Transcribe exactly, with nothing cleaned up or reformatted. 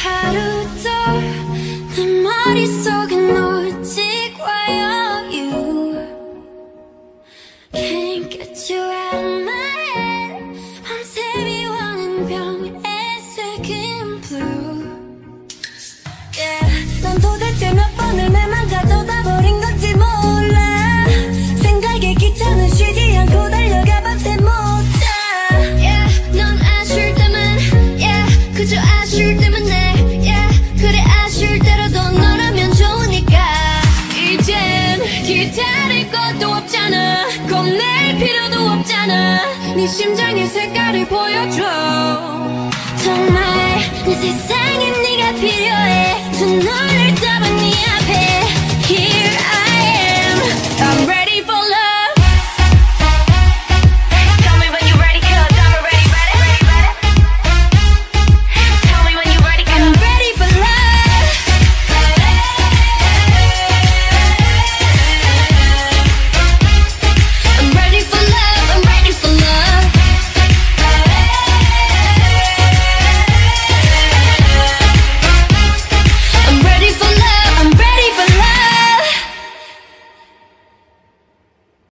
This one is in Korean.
하루도 내 머릿속엔 오직 와요 you Can't get you out of my head 밤새 미워하는 병에 새긴 blue Yeah 넌 도대체 몇 번을 내 맘 가져다 버린 건지 몰라 생각에 귀찮아 쉬지 않고 달려가 밤새 못자 Yeah 넌 아쉬울 때만 Yeah 그저 아쉬울 때만 내 Yeah 그래 아쉬울 때라도 너라면 좋으니까 이젠 기다릴 것도 없잖아 겁낼 필요도 없잖아 네 심장의 색깔을 보여줘 정말 내 세상엔 네가 필요해 두 눈을 떠봐 네 앞에